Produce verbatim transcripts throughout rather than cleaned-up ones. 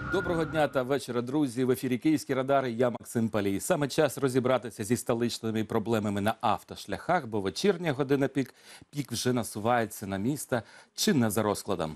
Доброго дня та вечора, друзі. В ефірі «Київські радари». Я Максим Палій. Саме час розібратися зі столичними проблемами на автошляхах, бо вечірня година пік, пік вже насувається на міста чи не за розкладом.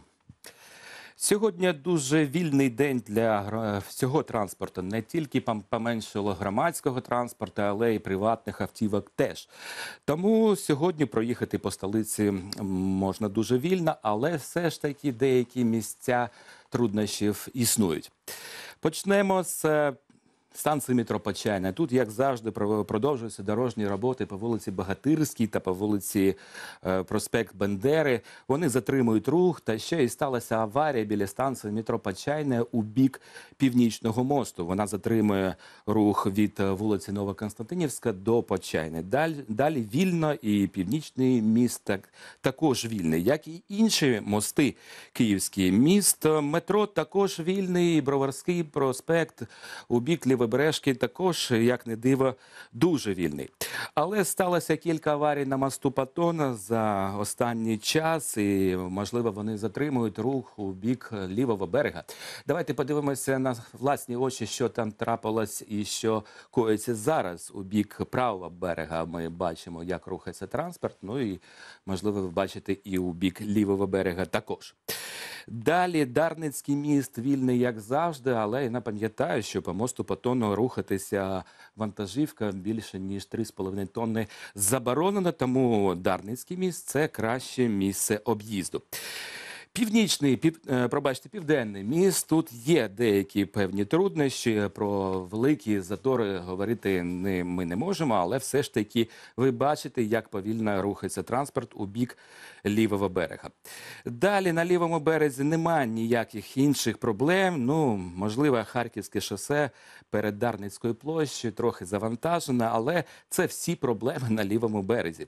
Сьогодні дуже вільний день для всього транспорту. Не тільки поменшало громадського транспорту, але й приватних автівок теж. Тому сьогодні проїхати по столиці можна дуже вільно, але все ж таки деякі місця труднощів існують. Почнемо з станції метро Почайна. Тут, як завжди, продовжуються дорожні роботи по вулиці Богатирській та по вулиці проспект Бендери. Вони затримують рух, та ще й сталася аварія біля станції метро Почайна у бік Північного мосту. Вона затримує рух від вулиці Новоконстантинівська до Почайни. Далі, далі вільно і Північний міст так, також вільний, як і інші мости київські. Міст метро також вільний, Броварський проспект у бік Лівобережний Бережки також, як не диво, дуже вільний. Але сталося кілька аварій на мосту Патона за останній час, і, можливо, вони затримують рух у бік лівого берега. Давайте подивимося на власні очі, що там трапилось і що коїться зараз у бік правого берега. Ми бачимо, як рухається транспорт, ну і, можливо, ви бачите і у бік лівого берега також. Далі Дарницький міст вільний, як завжди, але я напам'ятаю, що по мосту Патону рухатися вантажівка більше, ніж три з половиною тонни заборонено, тому Дарницький міст – це краще місце об'їзду. Північний, пів, пробачте, південний міст, тут є деякі певні труднощі, про великі затори говорити не, ми не можемо, але все ж таки ви бачите, як повільно рухається транспорт у бік лівого берега. Далі на лівому березі немає ніяких інших проблем, ну, можливо, Харківське шосе перед Дарницькою площею трохи завантажено, але це всі проблеми на лівому березі.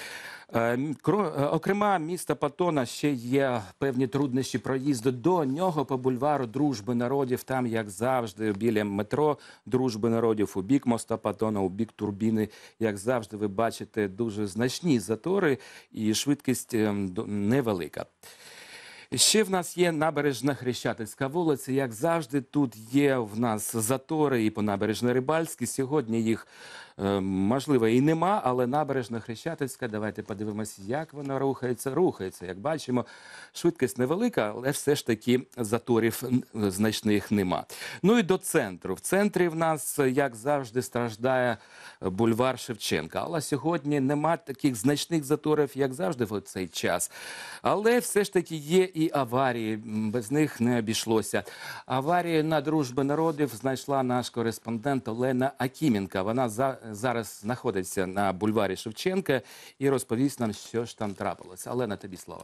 Окрема міста Патона ще є певні труднощі проїзду до нього по бульвару Дружби народів. Там, як завжди, біля метро Дружби народів, у бік моста Патона, у бік Турбіни, як завжди, ви бачите дуже значні затори і швидкість невелика. Ще в нас є набережна Хрещатицька вулиця. Як завжди, тут є в нас затори і по набережній Рибальській. Сьогодні їх, можливо, і нема, але набережна Хрещатицька, давайте подивимося, як вона рухається. Рухається, як бачимо, швидкість невелика, але все ж таки заторів значних нема. Ну і до центру. В центрі в нас, як завжди, страждає бульвар Шевченка. Але сьогодні нема таких значних заторів, як завжди в цей час. Але все ж таки є і аварії, без них не обійшлося. Аварію на Дружбі народів знайшла наш кореспондент Олена Акіменка. Вона за, зараз знаходиться на бульварі Шевченка і розповість нам, що ж там трапилося. Олена, тобі слово.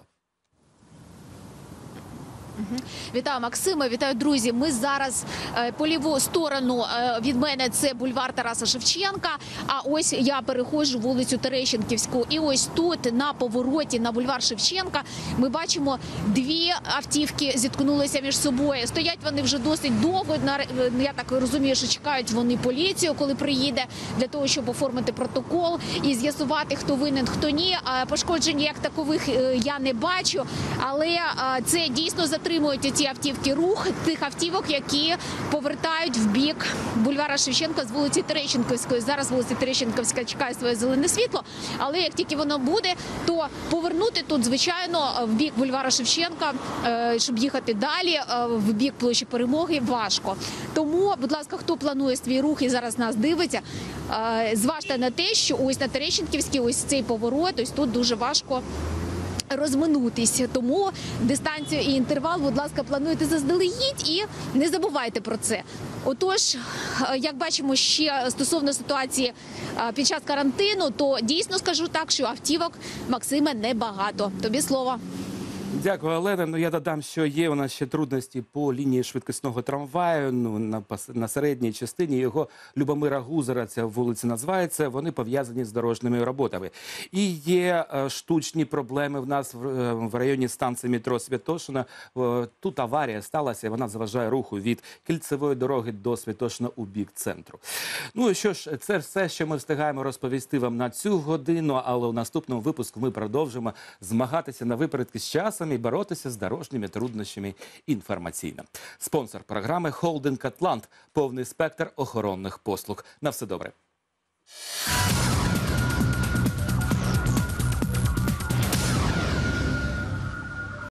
Вітаю, Максиме, вітаю, друзі. Ми зараз е, по ліву сторону е, від мене це бульвар Тараса Шевченка, а ось я переходжу вулицю Терещенківську. І ось тут, на повороті на бульвар Шевченка, ми бачимо, дві автівки зіткнулися між собою. Стоять вони вже досить довго, я так розумію, що чекають вони поліцію, коли приїде, для того, щоб оформити протокол і з'ясувати, хто винен, хто ні. Пошкоджень як такових я не бачу, але це дійсно за Затримують ці автівки рух тих автівок, які повертають в бік бульвара Шевченка з вулиці Терещенківської. Зараз вулиця Терещенківська чекає своє зелене світло, але як тільки воно буде, то повернути тут, звичайно, в бік бульвара Шевченка, щоб їхати далі, в бік площі Перемоги, важко. Тому, будь ласка, хто планує свій рух і зараз нас дивиться, зважте на те, що ось на Терещенківській ось цей поворот, ось тут дуже важко розминутися. Тому дистанцію і інтервал, будь ласка, плануйте заздалегідь і не забувайте про це. Отож, як бачимо ще стосовно ситуації під час карантину, то дійсно скажу так, що автівок, Максиме, небагато. Тобі слово. Дякую, Олена. Ну, я додам, що є у нас ще трудності по лінії швидкісного трамваю, ну, на, на середній частині його Любомира Гузера, ця вулиця називається, вони пов'язані з дорожніми роботами. І є е, штучні проблеми в нас в, е, в районі станції метро Святошина. Е, тут аварія сталася, вона заважає руху від кільцевої дороги до Святошина у бік центру. Ну і що ж, це все, що ми встигаємо розповісти вам на цю годину, але у наступному випуску ми продовжимо змагатися на випередки з часом. разом і боротися з дорожніми труднощами інформаційно. Спонсор програми – холдинг «Атлант» – повний спектр охоронних послуг. На все добре.